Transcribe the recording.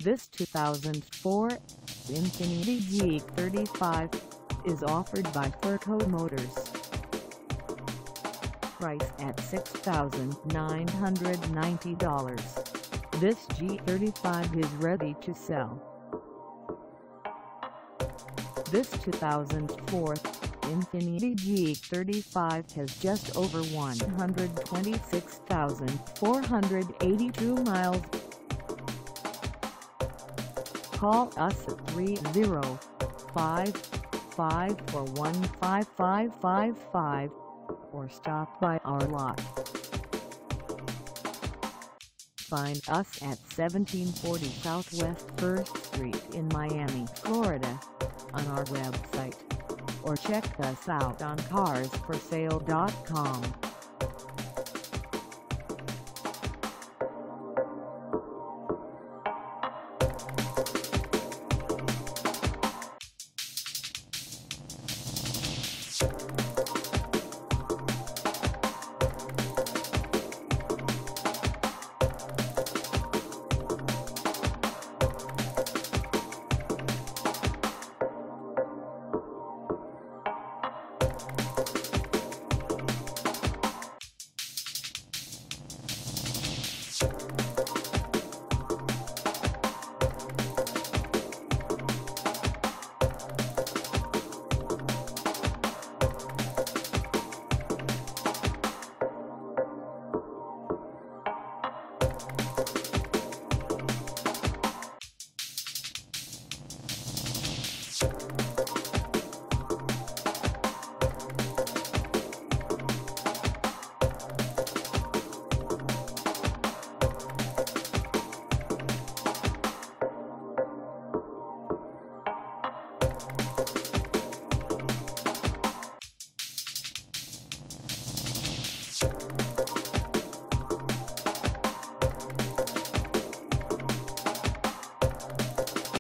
This 2004 Infiniti G35 is offered by Ferco Motors. Price at $6,990. This G35 is ready to sell. This 2004 Infiniti G35 has just over 126,482 miles. Call us at 305-541-5555 or stop by our lot. Find us at 1740 Southwest 1st Street in Miami, Florida, on our website, or check us out on carsforsale.com. You